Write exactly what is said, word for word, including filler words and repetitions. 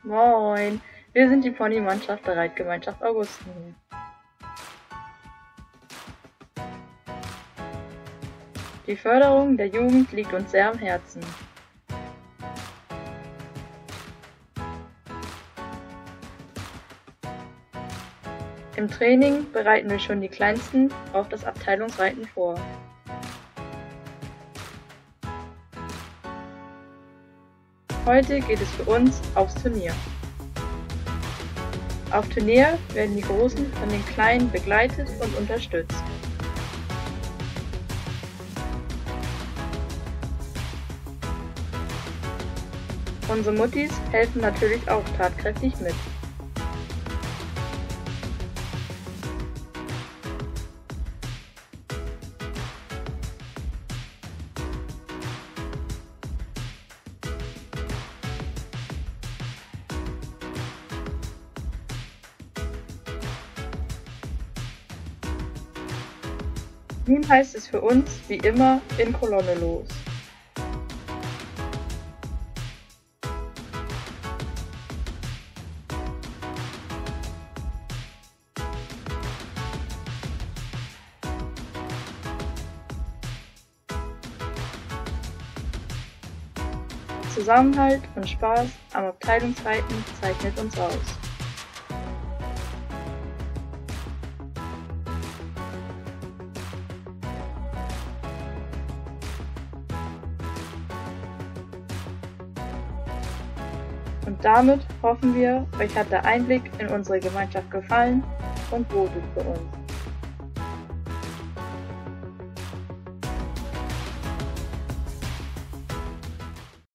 Moin, wir sind die Ponymannschaft der Reitgemeinschaft Augustin. Die Förderung der Jugend liegt uns sehr am Herzen. Im Training bereiten wir schon die Kleinsten auf das Abteilungsreiten vor. Heute geht es für uns aufs Turnier. Auf Turnier werden die Großen von den Kleinen begleitet und unterstützt. Unsere Muttis helfen natürlich auch tatkräftig mit. Nun heißt es für uns, wie immer, in Kolonne los. Zusammenhalt und Spaß am Abteilungsreiten zeichnet uns aus. Und damit hoffen wir, euch hat der Einblick in unsere Gemeinschaft gefallen und wohtet für uns.